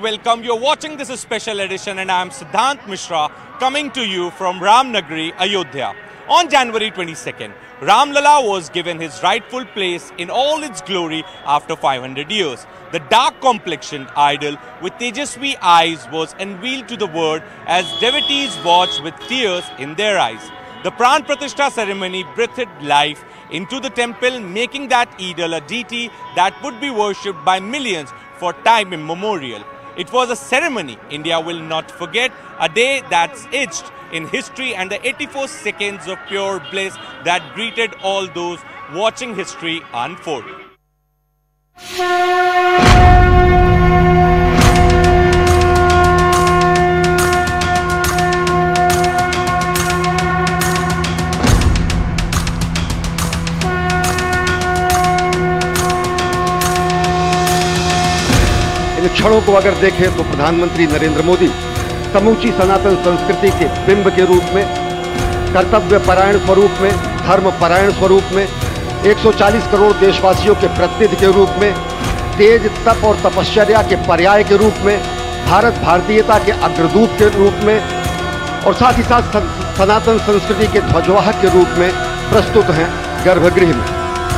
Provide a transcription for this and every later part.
welcome. You're watching this special edition and I'm Siddhant Mishra coming to you from Ramnagari, Ayodhya. On January 22nd, Ramlala was given his rightful place in all its glory after 500 years. The dark complexioned idol with Tejasvi eyes was unveiled to the world as devotees watched with tears in their eyes. The Pran Pratishtha ceremony breathed life into the temple, making that idol a deity that would be worshipped by millions for time immemorial. It was a ceremony India will not forget, a day that's etched in history and the 84 seconds of pure bliss that greeted all those watching history unfold. इन क्षणों को अगर देखें तो प्रधानमंत्री नरेंद्र मोदी समूची सनातन संस्कृति के बिंब के रूप में, कर्तव्य परायण स्वरूप में, धर्म परायण स्वरूप में, 140 करोड़ देशवासियों के प्रतिनिधि के रूप में, तेज तप और तपश्चर्या के पर्याय के रूप में, भारत भारतीयता के अग्रदूत के रूप में और साथ ही साथ सनातन संस्कृति के ध्वजवाहक के रूप में प्रस्तुत हैं गर्भगृह में।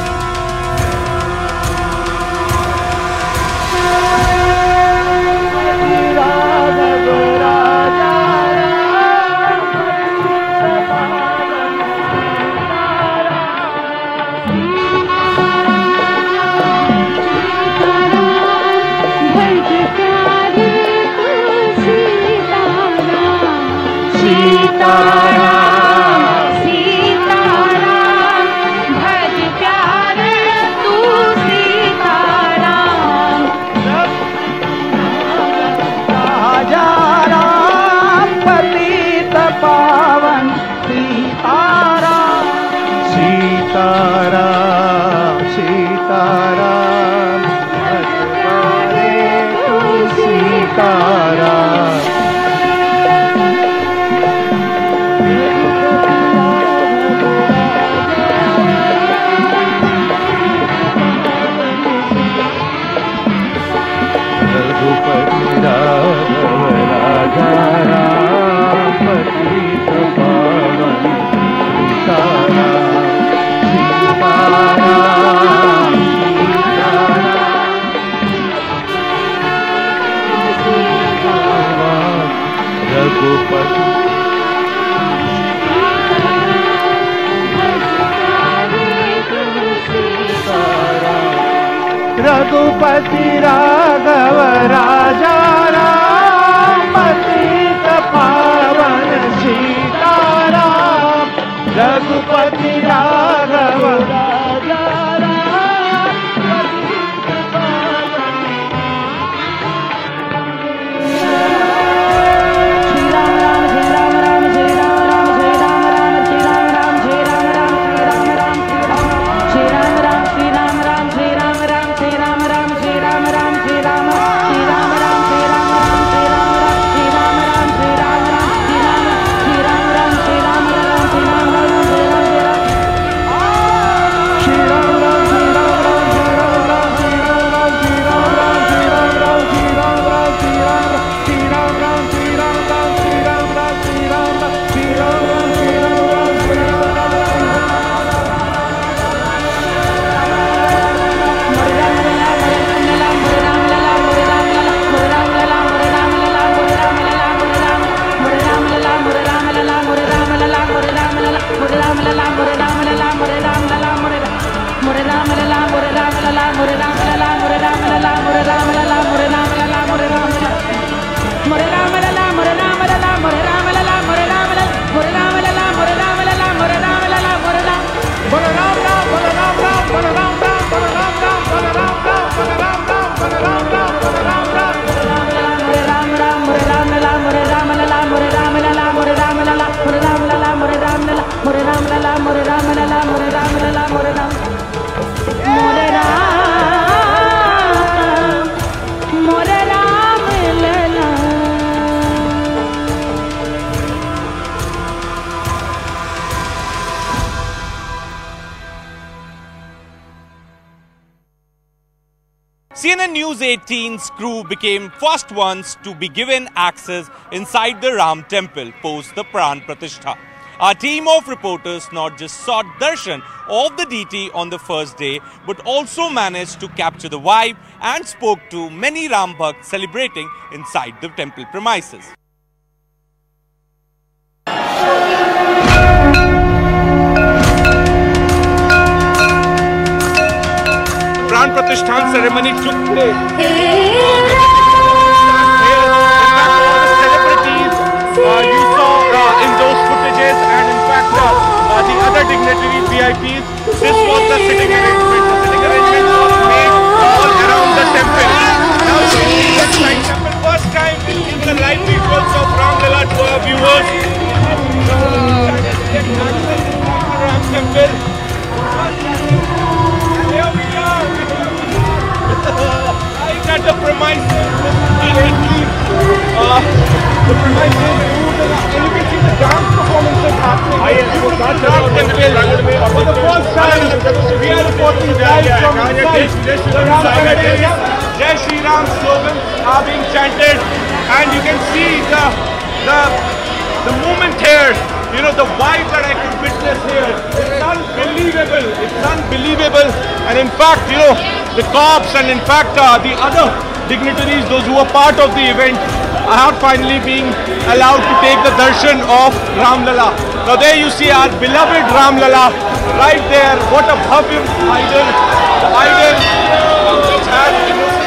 रघुपति राघव राजा राम, पतित पावन सीताराम। रघुपति राघव राजा राम, पतित पावन। Shri Ram Ram Shri Ram Ram Shri Ram Ram Shri Ram Ram Shri Ram Ram Shri Ram Ram Shri Ram Ram Shri Ram Ram Shri Ram Ram Shri Ram Ram Shri Ram Ram Shri Ram Ram Shri Ram CNN News 18's crew became first ones to be given access inside the Ram temple post the Pran Pratishtha. Our team of reporters not just sought darshan of the deity on the first day, but also managed to capture the vibe and spoke to many Ram Bhakts celebrating inside the temple premises. Pran Pratishthan ceremony took place. You saw in those footages, and in fact the other dignitary VIPs, this was the sitting arrangement. The sitting arrangement was made all around the temple. Now inside temple, first time we give the live visuals of Ram Lala to our viewers. Ram temple. And here we are. Right at the premises. The premises, and you can see the dance performances happening. For the first time, we are reporting live from inside the Ram temple. Jai Shri Ram slogans are being chanted, and you can see the movement here. You know, the vibe that I could witness here. It's unbelievable. It's unbelievable. And in fact, you know, the cops and in fact the other dignitaries, those who were part of the event, are finally being allowed to take the darshan of Ram Lala. Now there you see our beloved Ram Lala right there. What a bhavya idol. The idol which has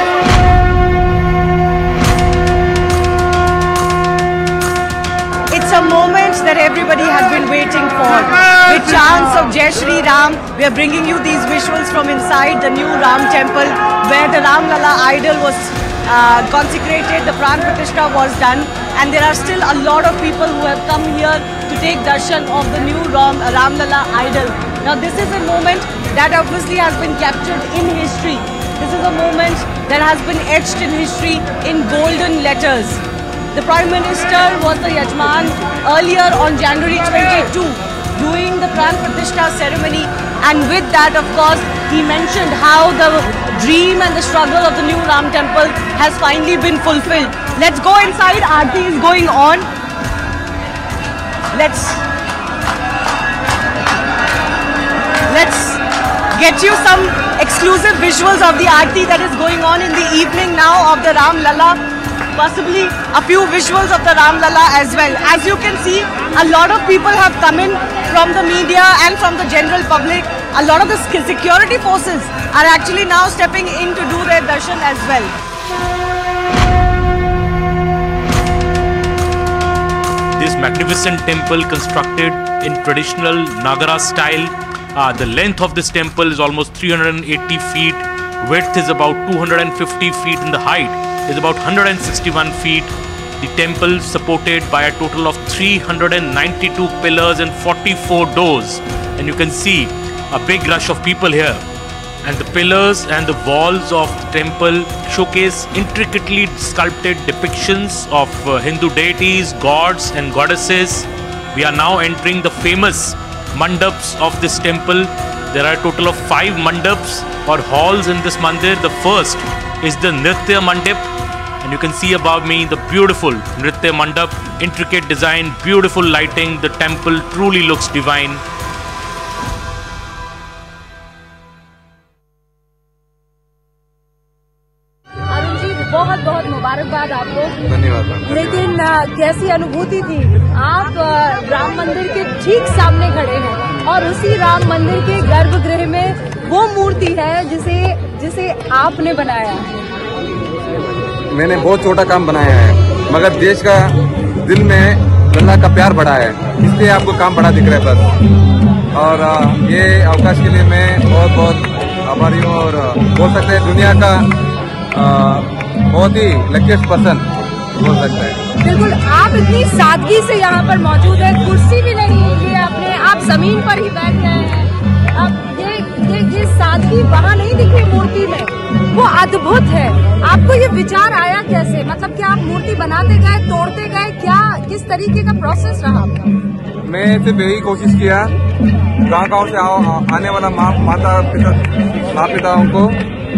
It's a moment that everybody has been waiting for. With chants of Jai Shri Ram, we are bringing you these visuals from inside the new Ram temple, where the Ram Lala idol was consecrated, the Pran Pratishtha was done, and there are still a lot of people who have come here to take darshan of the new Ram Lala idol. Now this is a moment that obviously has been captured in history. This is a moment that has been etched in history in golden letters. The Prime Minister was the Yajman earlier on January 22 doing the Pran Pratishtha ceremony, and with that, of course, he mentioned how the dream and the struggle of the new Ram temple has finally been fulfilled. Let's go inside. Aarti is going on. Let's get you some exclusive visuals of the Aarti that is going on in the evening now of the Ram Lala. Possibly a few visuals of the Ram Lala as well. As you can see, a lot of people have come in from the media and from the general public. A lot of the security forces are actually now stepping in to do their darshan as well. This magnificent temple constructed in traditional Nagara style. The length of this temple is almost 380 feet. Width is about 250 feet in the height is about 161 feet. The temple supported by a total of 392 pillars and 44 doors. And you can see a big rush of people here. And the pillars and the walls of the temple showcase intricately sculpted depictions of Hindu deities, gods and goddesses. We are now entering the famous mandaps of this temple. There are a total of 5 mandaps or halls in this mandir. The first is the Nritya Mandap. And you can see above me the beautiful Nritya Mandap, intricate design, beautiful lighting. The temple truly looks divine. Arun ji, बहुत बहुत मुबारकबाद आपको। धन्यवाद। लेकिन कैसी अनुभूति थी? आप राम मंदिर के ठीक सामने खड़े हैं और उसी राम मंदिर के गर्भगृह में वो मूर्ति है जिसे आपने बनाया है। मैंने बहुत छोटा काम बनाया है, मगर देश का दिल में लल्ला का प्यार बढ़ा है, इसलिए आपको काम बड़ा दिख रहा है बस। और ये अवकाश के लिए मैं बहुत बहुत आभारी हूँ और बोल सकते हैं दुनिया का बहुत ही लकीस्ट पर्सन बोल सकते हैं। बिल्कुल, आप इतनी सादगी से यहाँ पर मौजूद है, कुर्सी भी नहीं ली है आपने, आप जमीन पर ही बैठ गए हैं। अब ये सादगी वहाँ नहीं दिखी मूर्ति में, वो अद्भुत है। आपको ये विचार आया कैसे? मतलब क्या आप मूर्ति बनाते गए, तोड़ते गए, क्या किस तरीके का प्रोसेस रहा आपका? मैं सिर्फ यही कोशिश किया, गाँव से आने वाला माता पिताओं को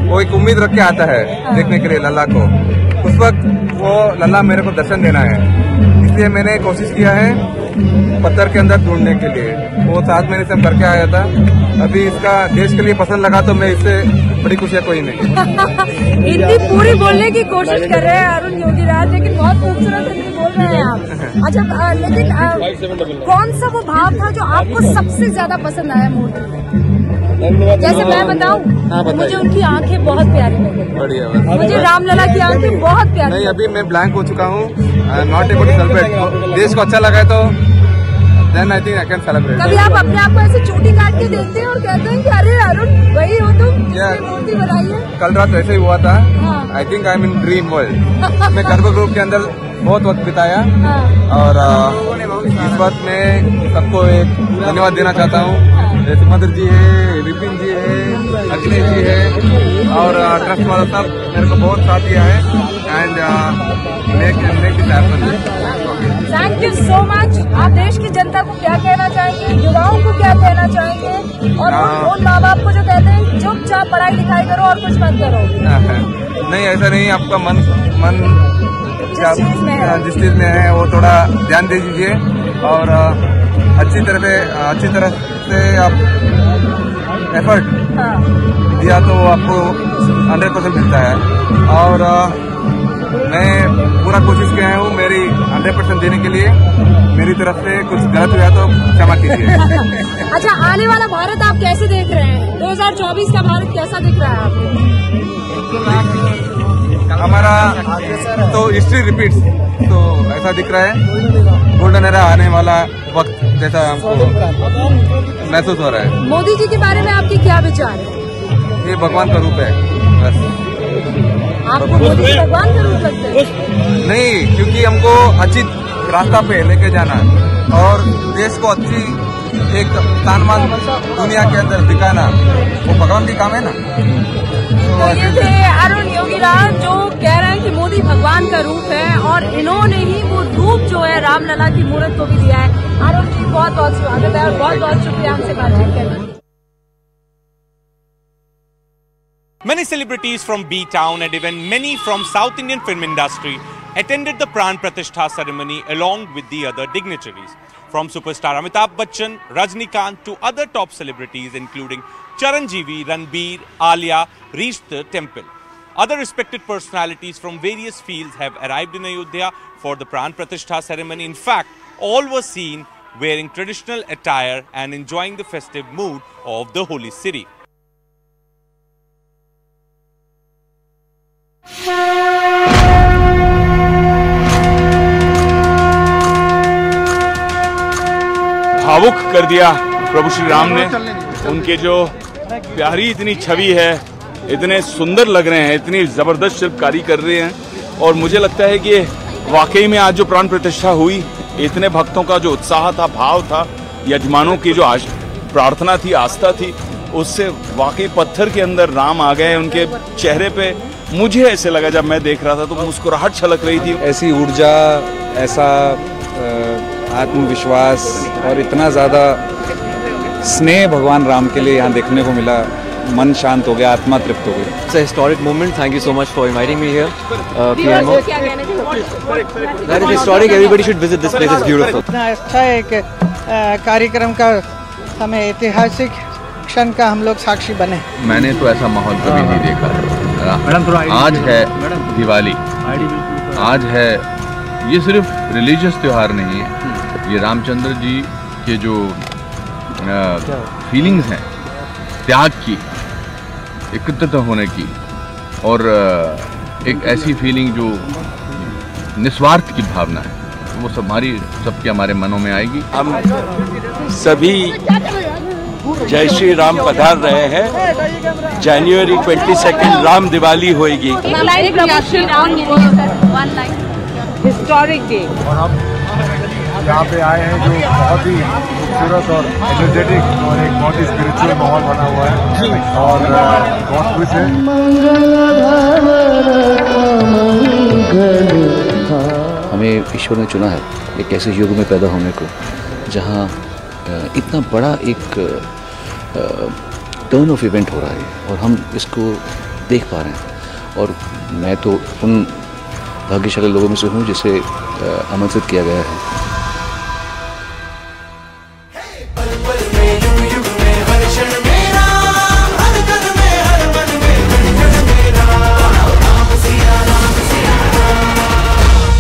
वो एक उम्मीद रख के आता है देखने के लिए लल्ला को। उस वक्त वो लल्ला मेरे को दर्शन देना है, इसलिए मैंने कोशिश किया है पत्थर के अंदर ढूंढने के लिए। वो 7 महीने से हम करके आया था। अभी इसका देश के लिए पसंद लगा तो मैं इससे बड़ी खुशियाँ कोई नहीं। हिंदी पूरी बोलने की कोशिश कर रहे हैं अरुण योगीराज, लेकिन बहुत खूबसूरत हिंदी बोल रहे हैं आप। अच्छा, लेकिन कौन सा वो भाव था जो आपको सबसे ज्यादा पसंद आया मूर्ति में? जैसे मैं बताऊं, मुझे उनकी आंखें बहुत प्यारी लगी। बढ़िया, मुझे रामलला की आंखें बहुत प्यारी। नहीं, अभी मैं ब्लैंक हो चुका हूँ, नॉट एबल टू सेलिब्रेट। देश को अच्छा लगा तो then I think I can celebrate. कभी आप अपने आप को ऐसे चोटी काट के देखते हैं और कहते हैं कि अरे अरुण वही हो तुम, मूर्ति बनाई है? कल रात ऐसे ही हुआ था। I think I am in dream world. मैं गर्भगृह के अंदर बहुत वक्त बिताया और इस वक्त मैं सबको एक धन्यवाद देना चाहता हूँ। सुमंद्र जी है, विपिन जी है, अखिलेश जी है और ट्रस्ट वाला सब मेरे को बहुत साथ दिया है and thank you so much. आप देश की जनता को क्या कहना चाहेंगे, युवाओं को क्या कहना चाहेंगे, और उन माँ बाप को जो कहते हैं चुपचाप पढ़ाई लिखाई करो और कुछ मत करो? नहीं, ऐसा नहीं। आपका मन जिस चीज में है वो थोड़ा ध्यान दे दीजिए और अच्छी तरह से आप एफर्ट दिया तो आपको 100% मिलता है। और मैं पूरा कोशिश किया हूँ मेरी 100% देने के लिए। मेरी तरफ से कुछ गलत हुआ तो क्षमा कीजिए। अच्छा, आने वाला भारत आप कैसे देख रहे हैं? 2024 का भारत कैसा दिख रहा है आपको? हमारा तो हिस्ट्री रिपीट्स, तो ऐसा दिख रहा है गोल्डन एरा आने वाला वक्त जैसा हमको महसूस हो रहा है। मोदी जी के बारे में आपके क्या विचार है? ये भगवान का रूप है बस। आपको मोदी जी भगवान का रूप लगता है? नहीं, क्योंकि हमको अच्छी रास्ता पे लेके जाना और देश को अच्छी एक स्थानमान दुनिया के अंदर दिखाना, वो भगवान की काम है ना। तो ये थे अरुण योगीराज जो कह रहे हैं कि मोदी भगवान का रूप है और इन्होंने ही वो रूप जो है रामलला की मूर्त को भी दिया है। अरुण जी बहुत बहुत स्वागत है और बहुत बहुत शुक्रिया हमसे बातचीत करने के लिए। Many celebrities from B-Town and even many from South Indian film industry attended the Pran Pratishtha ceremony along with the other dignitaries. From superstar Amitabh Bachchan, Rajnikant to other top celebrities including Charanjeevi, Ranbir, Alia reached the temple. Other respected personalities from various fields have arrived in Ayodhya for the Pran Pratishtha ceremony. In fact, all were seen wearing traditional attire and enjoying the festive mood of the holy city. भावुक कर दिया प्रभु श्री राम ने। उनके जो प्यारी इतनी छवि है, इतने सुंदर लग रहे हैं, इतनी जबरदस्त शिल्पकारी कर रहे हैं और मुझे लगता है कि वाकई में आज जो प्राण प्रतिष्ठा हुई, इतने भक्तों का जो उत्साह था, भाव था, यजमानों की जो प्रार्थना थी, आस्था थी, उससे वाकई पत्थर के अंदर राम आ गए। उनके चेहरे पे मुझे ऐसे लगा जब मैं देख रहा था तो मुस्कुराहट छलक रही थी। ऐसी ऊर्जा, ऐसा आत्मविश्वास और इतना ज़्यादा स्नेह भगवान राम के लिए यहाँ देखने को मिला। मन शांत हो गया, आत्मा तृप्त हो गई। It's a historic moment. Thank you so much for inviting me here. PMO. That is historic. Everybody should visit this place. It's beautiful. इतना अच्छा एक कार्यक्रम का हमें ऐतिहासिक क्षण का हम लोग साक्षी बने। मैंने तो ऐसा माहौल कभी नहीं देखा। आज है दिवाली, आज है, ये सिर्फ रिलीजियस त्यौहार नहीं है, ये रामचंद्र जी के जो फीलिंग्स हैं, त्याग की, एकत्रित होने की और एक ऐसी फीलिंग जो निस्वार्थ की भावना है, वो सबकी हमारे मनों में आएगी। हम सभी जय श्री राम पधार रहे हैं। जनवरी 22 राम दिवाली होएगी। Historic day. और हम यहाँ पे आए हैं जो बहुत ही खूबसूरत और एनर्जेटिक और एक बहुत ही स्पिरिचुअल माहौल बना हुआ है और बहुत खुश है। हमें ईश्वर ने चुना है एक ऐसे युग में पैदा होने को जहाँ इतना बड़ा एक टर्न ऑफ इवेंट हो रहा है और हम इसको देख पा रहे हैं। और मैं तो उन भाग्यशाली लोगों में से हूँ जिसे आमंत्रित किया गया है